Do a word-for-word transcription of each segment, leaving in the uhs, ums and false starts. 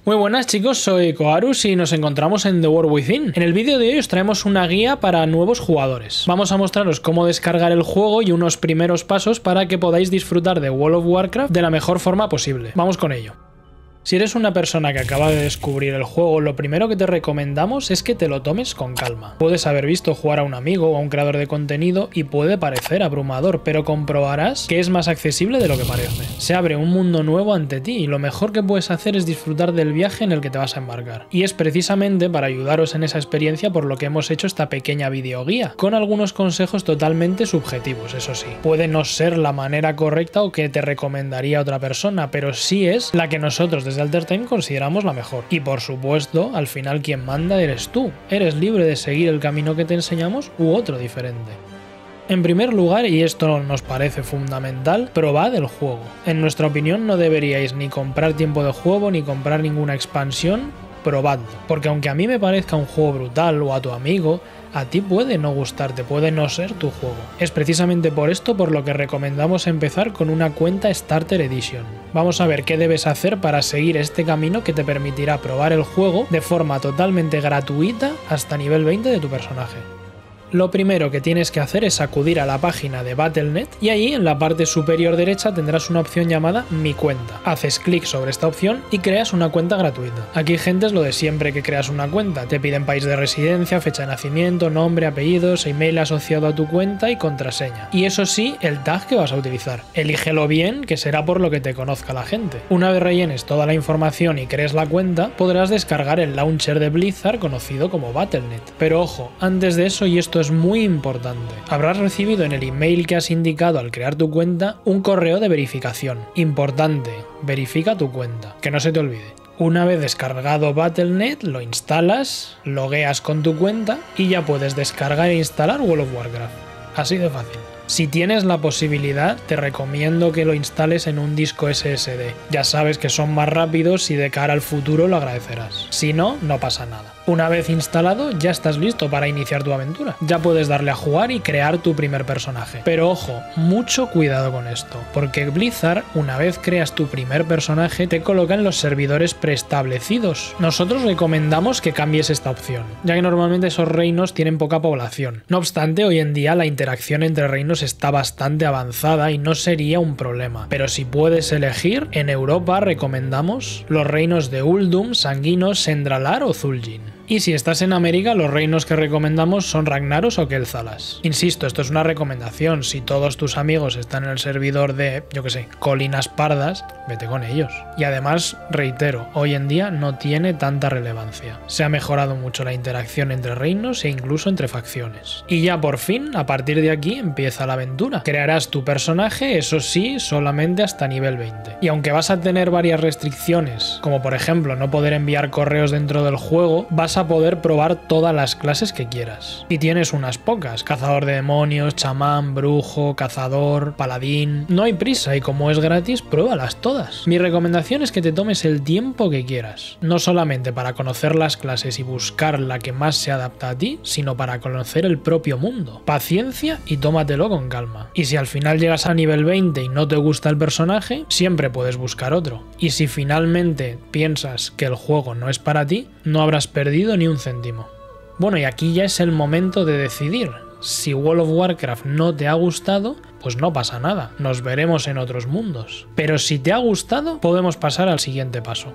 Muy buenas chicos, soy Koarus y nos encontramos en The World Within. En el vídeo de hoy os traemos una guía para nuevos jugadores. Vamos a mostraros cómo descargar el juego y unos primeros pasos para que podáis disfrutar de World of Warcraft de la mejor forma posible. Vamos con ello. Si eres una persona que acaba de descubrir el juego, lo primero que te recomendamos es que te lo tomes con calma. Puedes haber visto jugar a un amigo o a un creador de contenido y puede parecer abrumador, pero comprobarás que es más accesible de lo que parece. Se abre un mundo nuevo ante ti y lo mejor que puedes hacer es disfrutar del viaje en el que te vas a embarcar. Y es precisamente para ayudaros en esa experiencia por lo que hemos hecho esta pequeña videoguía, con algunos consejos totalmente subjetivos, eso sí. Puede no ser la manera correcta o que te recomendaría otra persona, pero sí es la que nosotros desde Desde Altertime consideramos la mejor. Y por supuesto, al final quien manda eres tú. Eres libre de seguir el camino que te enseñamos u otro diferente. En primer lugar, y esto nos parece fundamental, probad el juego. En nuestra opinión no deberíais ni comprar tiempo de juego ni comprar ninguna expansión, probadlo. Porque aunque a mí me parezca un juego brutal o a tu amigo, a ti puede no gustarte, puede no ser tu juego. Es precisamente por esto por lo que recomendamos empezar con una cuenta Starter Edition. Vamos a ver qué debes hacer para seguir este camino que te permitirá probar el juego de forma totalmente gratuita hasta nivel veinte de tu personaje. Lo primero que tienes que hacer es acudir a la página de Battle punto net y ahí en la parte superior derecha tendrás una opción llamada Mi cuenta. Haces clic sobre esta opción y creas una cuenta gratuita. Aquí, gente, es lo de siempre que creas una cuenta. Te piden país de residencia, fecha de nacimiento, nombre, apellidos, email asociado a tu cuenta y contraseña. Y eso sí, el tag que vas a utilizar. Elígelo bien, que será por lo que te conozca la gente. Una vez rellenes toda la información y crees la cuenta, podrás descargar el launcher de Blizzard conocido como Battle punto net. Pero ojo, antes de eso, y esto es es muy importante. Habrás recibido en el email que has indicado al crear tu cuenta un correo de verificación. Importante, verifica tu cuenta, que no se te olvide. Una vez descargado Battle punto net, lo instalas, logueas con tu cuenta y ya puedes descargar e instalar World of Warcraft. Así de fácil. Si tienes la posibilidad, te recomiendo que lo instales en un disco ese ese de. Ya sabes que son más rápidos y de cara al futuro lo agradecerás. Si no, no pasa nada. Una vez instalado, ya estás listo para iniciar tu aventura. Ya puedes darle a jugar y crear tu primer personaje. Pero ojo, mucho cuidado con esto, porque Blizzard, una vez creas tu primer personaje, te coloca en los servidores preestablecidos. Nosotros recomendamos que cambies esta opción, ya que normalmente esos reinos tienen poca población. No obstante, hoy en día la interacción entre reinos está bastante avanzada y no sería un problema. Pero si puedes elegir, en Europa recomendamos los reinos de Uldum, Sanguinos, Sendralar o Zul'jin. Y si estás en América, los reinos que recomendamos son Ragnaros o Kel'Thuzad. Insisto, esto es una recomendación. Si todos tus amigos están en el servidor de, yo que sé, Colinas Pardas, vete con ellos. Y además, reitero, hoy en día no tiene tanta relevancia. Se ha mejorado mucho la interacción entre reinos e incluso entre facciones. Y ya por fin, a partir de aquí, empieza la aventura. Crearás tu personaje, eso sí, solamente hasta nivel veinte. Y aunque vas a tener varias restricciones, como por ejemplo no poder enviar correos dentro del juego, vas a poder probar todas las clases que quieras. Y tienes unas pocas: cazador de demonios, chamán, brujo, cazador, paladín. No hay prisa y como es gratis, pruébalas todas. Mi recomendación es que te tomes el tiempo que quieras. No solamente para conocer las clases y buscar la que más se adapta a ti, sino para conocer el propio mundo. Paciencia y tómatelo con calma. Y si al final llegas a nivel veinte y no te gusta el personaje, siempre puedes buscar otro. Y si finalmente piensas que el juego no es para ti, no habrás perdido ni un céntimo. Bueno, y aquí ya es el momento de decidir. Si World of Warcraft no te ha gustado, pues no pasa nada, nos veremos en otros mundos. Pero si te ha gustado, podemos pasar al siguiente paso.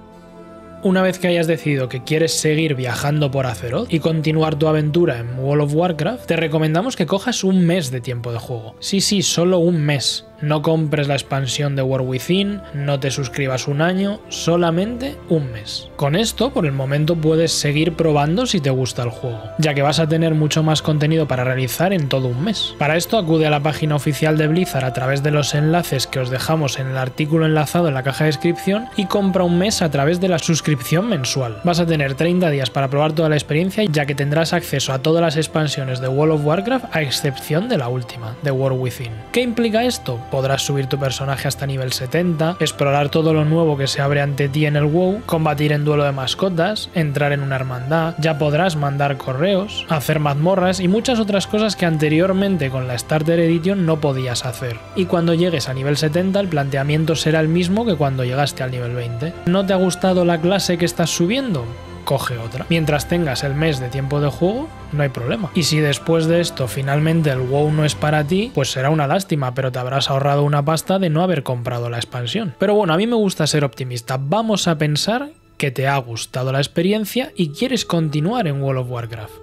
Una vez que hayas decidido que quieres seguir viajando por Azeroth y continuar tu aventura en World of Warcraft, te recomendamos que cojas un mes de tiempo de juego. Sí, sí, solo un mes. No compres la expansión de World Within, no te suscribas un año, solamente un mes. Con esto, por el momento, puedes seguir probando si te gusta el juego, ya que vas a tener mucho más contenido para realizar en todo un mes. Para esto, acude a la página oficial de Blizzard a través de los enlaces que os dejamos en el artículo enlazado en la caja de descripción y compra un mes a través de la suscripción mensual. Vas a tener treinta días para probar toda la experiencia, ya que tendrás acceso a todas las expansiones de World of Warcraft a excepción de la última, de World Within. ¿Qué implica esto? podrás subir tu personaje hasta nivel setenta, explorar todo lo nuevo que se abre ante ti en el WoW, combatir en duelo de mascotas, entrar en una hermandad, ya podrás mandar correos, hacer mazmorras y muchas otras cosas que anteriormente con la Starter Edition no podías hacer. Y cuando llegues a nivel setenta el planteamiento será el mismo que cuando llegaste al nivel veinte. ¿No te ha gustado la clase que estás subiendo? Coge otra. Mientras tengas el mes de tiempo de juego, no hay problema. Y si después de esto finalmente el WoW no es para ti, pues será una lástima, pero te habrás ahorrado una pasta de no haber comprado la expansión. Pero bueno, a mí me gusta ser optimista. Vamos a pensar que te ha gustado la experiencia y quieres continuar en World of Warcraft.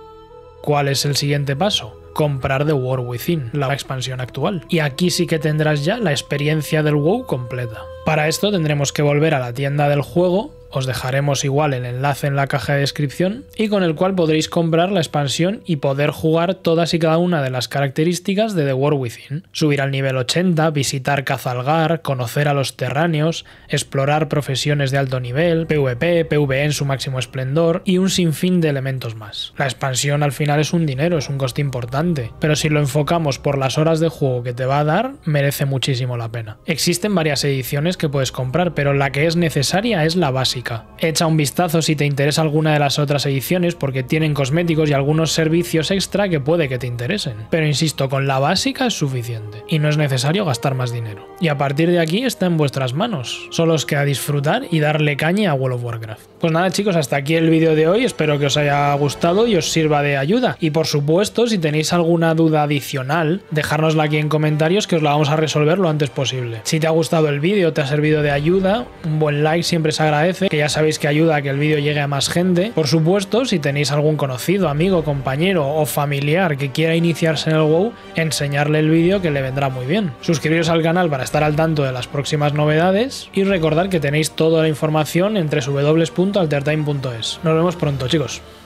¿Cuál es el siguiente paso? Comprar The War Within, la expansión actual. Y aquí sí que tendrás ya la experiencia del WoW completa. Para esto tendremos que volver a la tienda del juego, os dejaremos igual el enlace en la caja de descripción, y con el cual podréis comprar la expansión y poder jugar todas y cada una de las características de The War Within. Subir al nivel ochenta, visitar Khazalgar, conocer a los terráneos, explorar profesiones de alto nivel, PvP, PvE en su máximo esplendor y un sinfín de elementos más. La expansión al final es un dinero, es un coste importante, pero si lo enfocamos por las horas de juego que te va a dar, merece muchísimo la pena. Existen varias ediciones que puedes comprar, pero la que es necesaria es la básica. Echa un vistazo si te interesa alguna de las otras ediciones porque tienen cosméticos y algunos servicios extra que puede que te interesen. Pero insisto, con la básica es suficiente y no es necesario gastar más dinero. Y a partir de aquí está en vuestras manos. Solo os queda disfrutar y darle caña a World of Warcraft. Pues nada chicos, hasta aquí el vídeo de hoy. Espero que os haya gustado y os sirva de ayuda. Y por supuesto, si tenéis alguna duda adicional, dejárnosla aquí en comentarios que os la vamos a resolver lo antes posible. Si te ha gustado el vídeo, te ha servido de ayuda, un buen like siempre se agradece, que ya sabéis que ayuda a que el vídeo llegue a más gente. Por supuesto, si tenéis algún conocido, amigo, compañero o familiar que quiera iniciarse en el WoW, enseñarle el vídeo que le vendrá muy bien. Suscribiros al canal para estar al tanto de las próximas novedades y recordad que tenéis toda la información en w w w punto altertime punto es. Nos vemos pronto chicos.